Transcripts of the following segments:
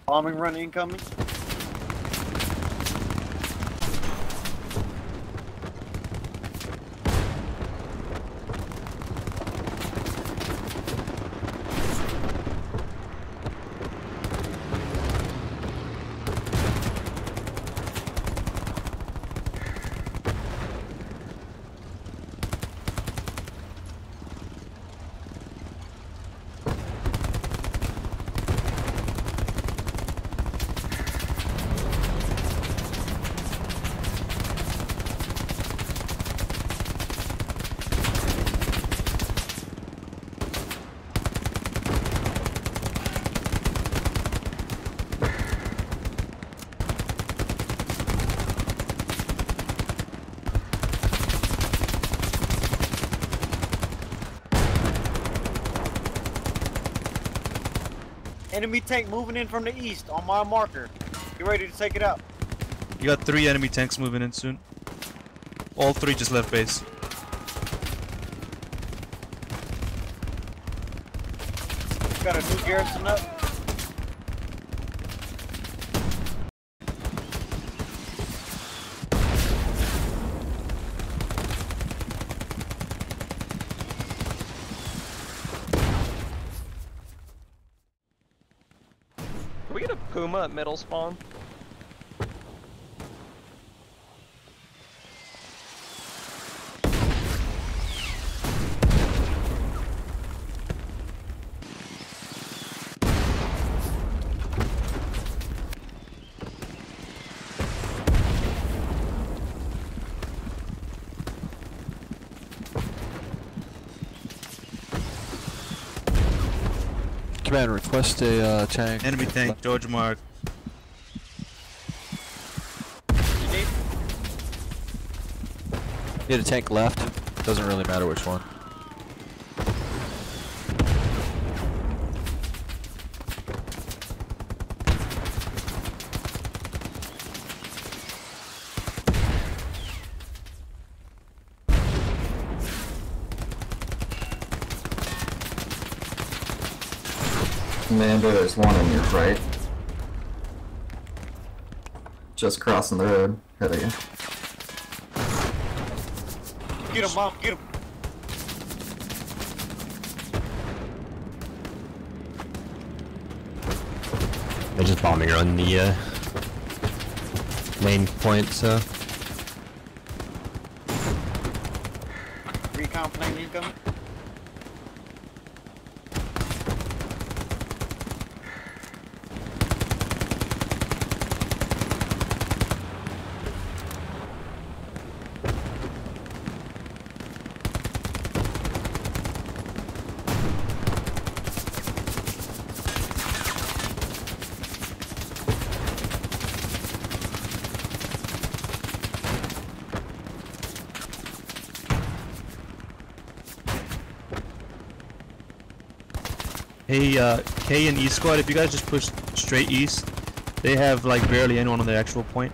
Bombing run incoming. Enemy tank moving in from the east on my marker. Get ready to take it out. You got 3 enemy tanks moving in soon. All 3 just left base. Got a new garrison up. Can we get a Puma at middle spawn? Command, request a tank. Enemy tank, George Mark. Get a tank left. Doesn't really matter which one. Commander, there's one on your right. Just crossing the road, ahead of you. Get him, Mom, get him. They're just bombing on the main point, so. Recon plane incoming. Hey, K and E squad, if you guys just push straight east, they have like barely anyone on their actual point.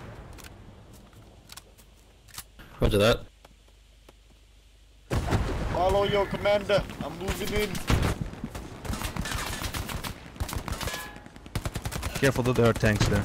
Roger that. Follow your commander. I'm moving in. Careful that there are tanks there.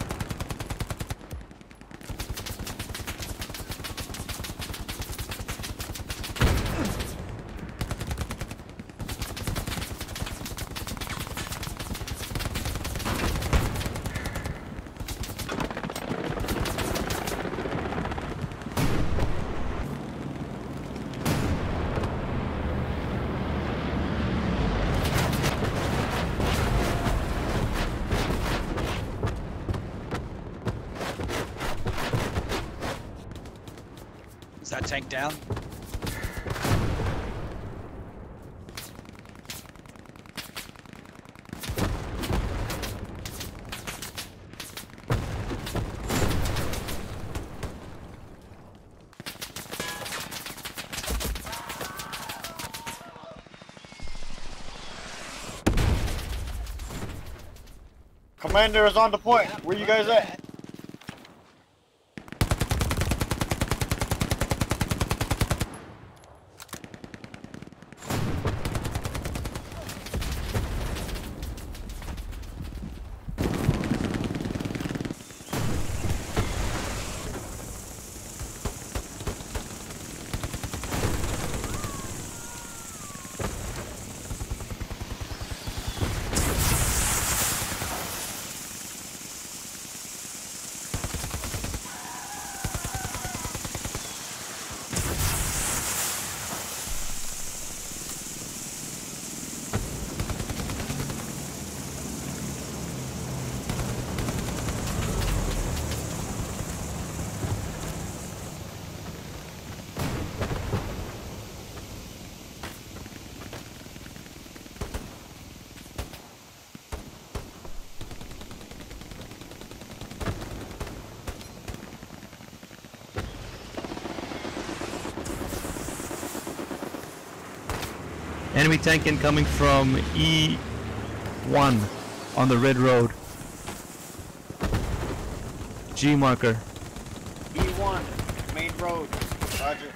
Is that tank down? Commander is on the point. Where you guys at? Enemy tank incoming from E1 on the red road. G marker. E1, main road. Roger.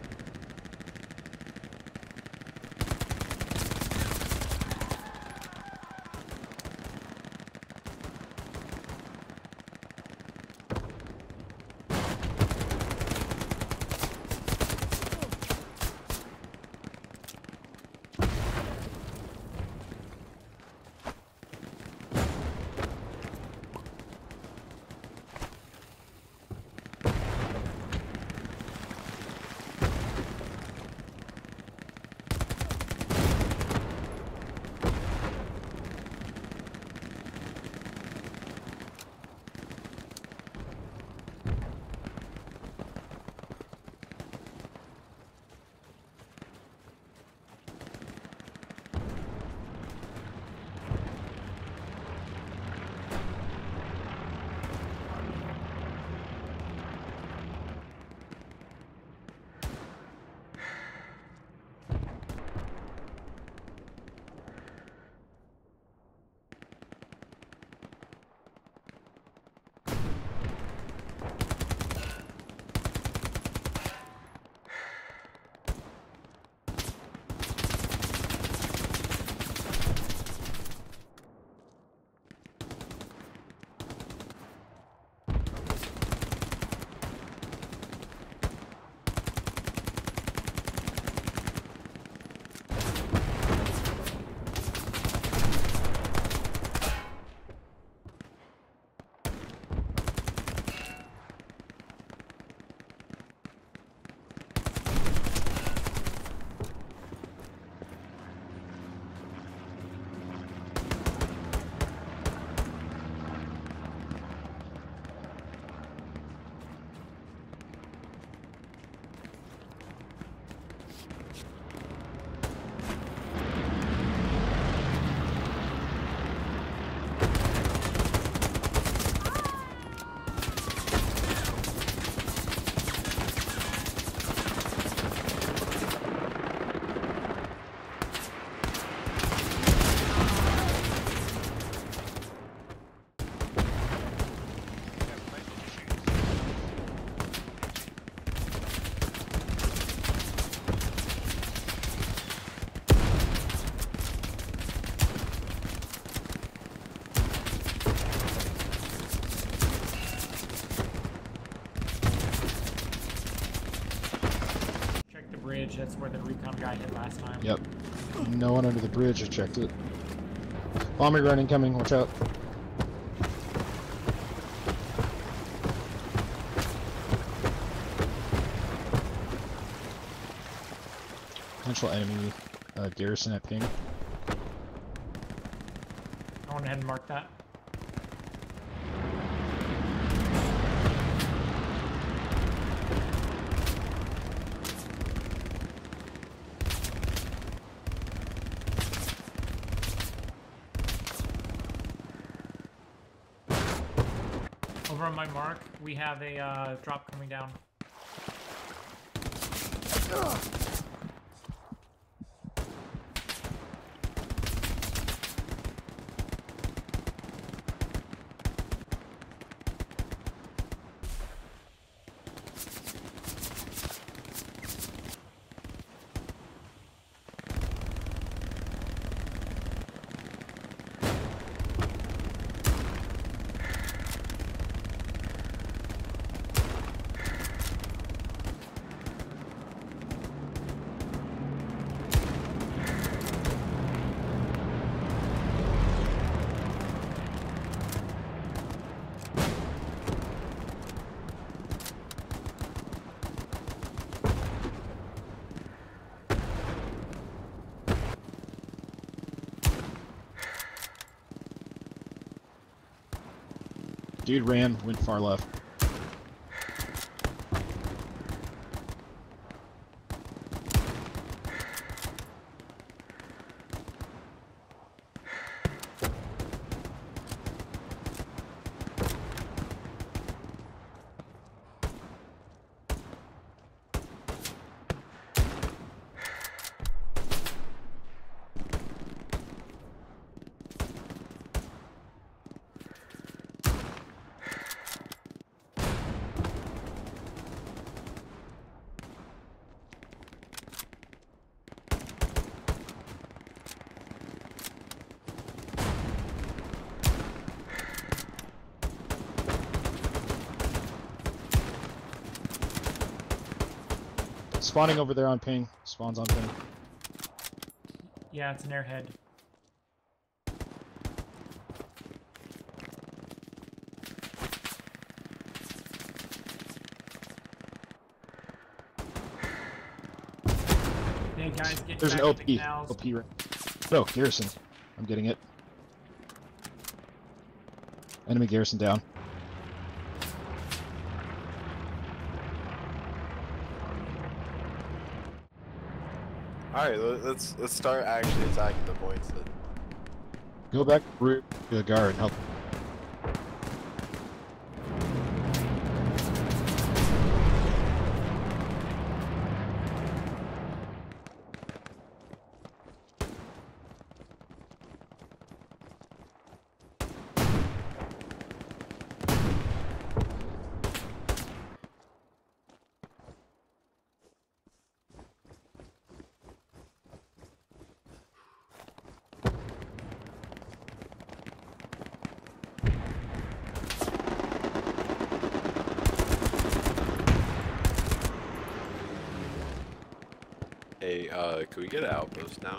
Bridge, that's where the recon guy hit last time. Yep. No one under the bridge has checked it. Bombing run incoming, watch out. Potential enemy garrison at ping. I went ahead and marked that. Over on my mark, we have a drop coming down. Dude ran, went far left. spawning over there on ping. Spawns on ping. Yeah, it's an airhead. Hey guys, get There's back an to OP. the canals. OP right. No, Garrison. I'm getting it. Enemy Garrison down. Alright, let's start actually attacking the points then. Go back to the guard and help. Hey, can we get an outpost down?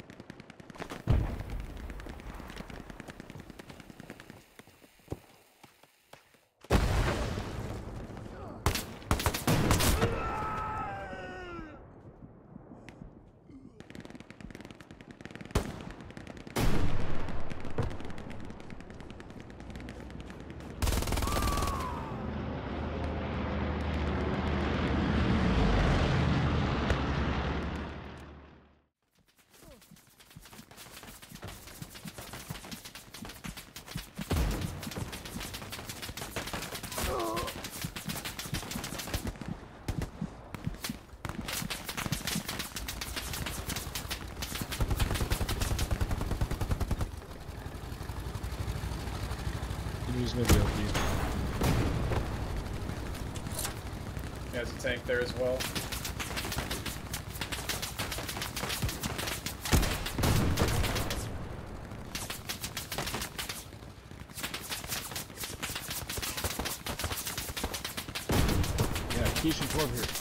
Use maybe OP. Yeah, there's a tank there as well. Yeah, Quiche and 12 here.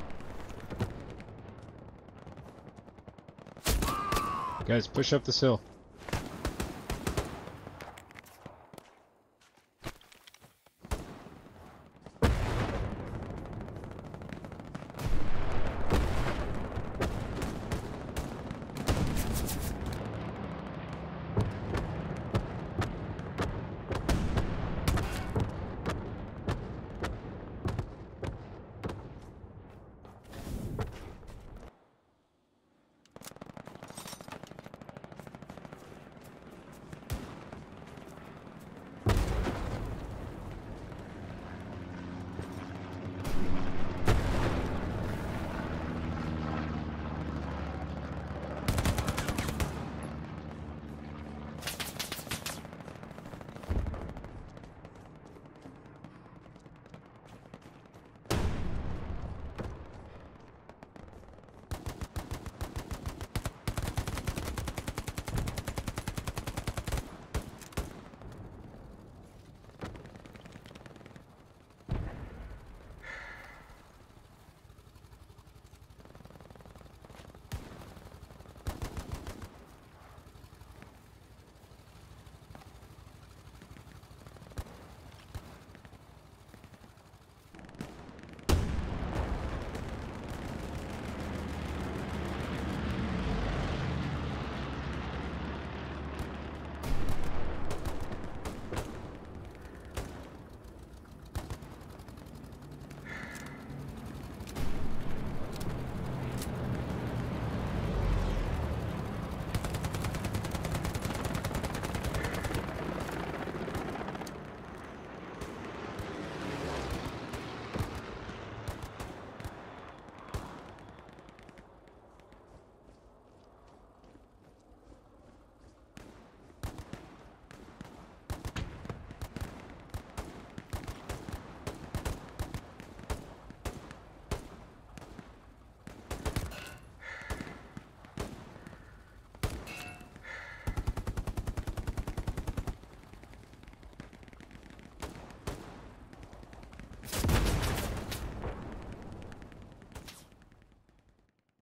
Guys, push up this hill.